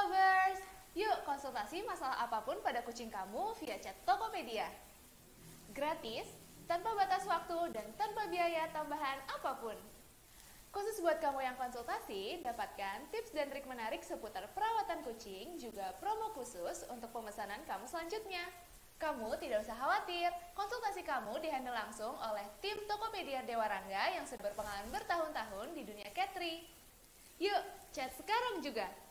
Lovers! Yuk konsultasi masalah apapun pada kucing kamu via chat Tokopedia. Gratis, tanpa batas waktu, dan tanpa biaya tambahan apapun. Khusus buat kamu yang konsultasi, dapatkan tips dan trik menarik seputar perawatan kucing, juga promo khusus untuk pemesanan kamu selanjutnya. Kamu tidak usah khawatir, konsultasi kamu dihandle langsung oleh tim Tokopedia Dewa Rangga yang sudah berpengalaman bertahun-tahun di dunia catering. Yuk, chat sekarang juga!